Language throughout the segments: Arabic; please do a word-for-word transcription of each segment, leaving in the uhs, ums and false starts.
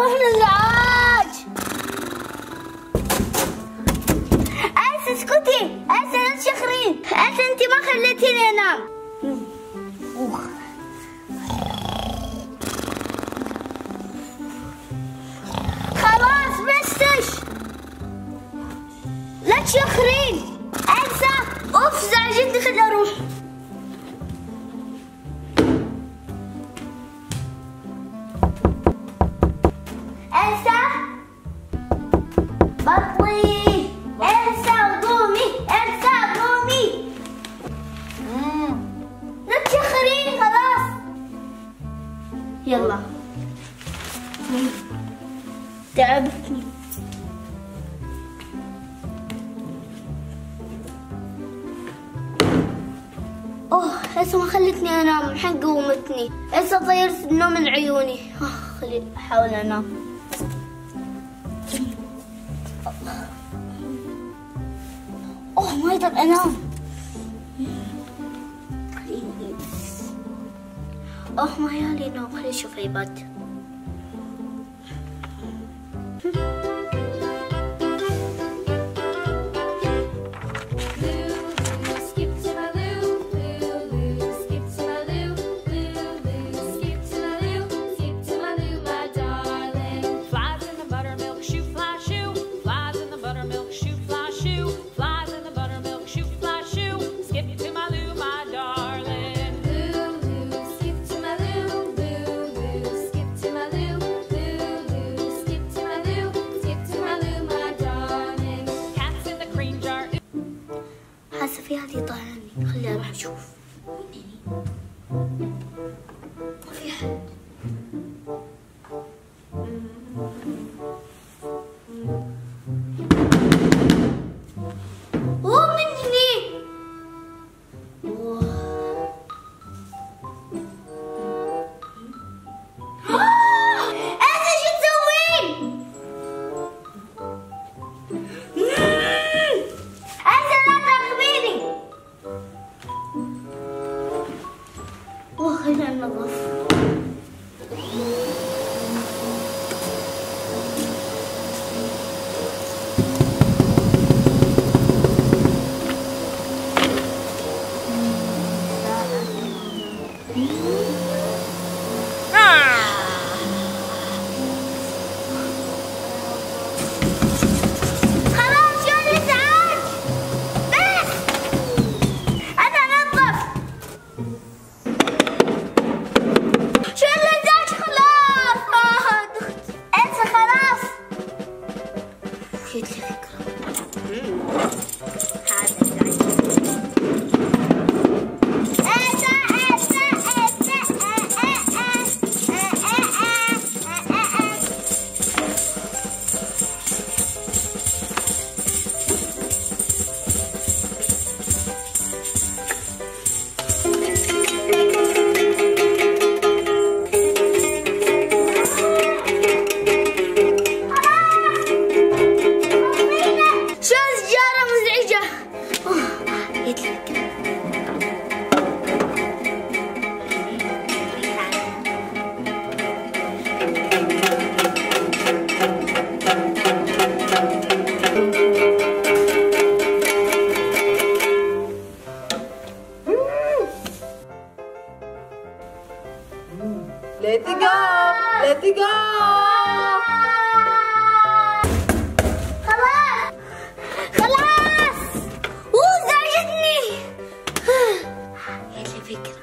الازعاج. ألسا اسكتي، ألسا لا تشخرين، ألسا أنت ما خليتيني أنام. خلاص بسش، لا تشخرين. ألسا أوف زعجتني، خليني أروح. ألسا بطلي، ألسا قومي، ألسا قومي. لا تشخرين خلاص. يلا تعبتني. اوه هسه ما خلتني انام، الحين قومتني، هسه طيرت النوم من عيوني. آه خلي احاول انام. اوه ما اقدر انام. اوه ما يالي نوم، خلي اشوف ايباد. حاسة في هذه طالعني، خليني اروح اشوف. ما في حد. هو من هني. انت شو تسوين؟ خلينا ننظف. جت لي فكرة. Let it go! Let it go! خلاص خلاص اوه زعجتني. جت لي فكرة.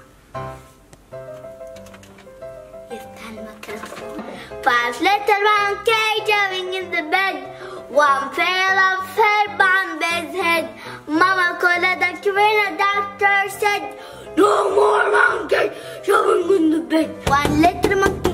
يفتح الميكروفون. Five little monkey jumping in the bed. One fell off her bamboo's head. Mama called a doctor and the doctor said, no more monkey jumping in the bed. One little monkey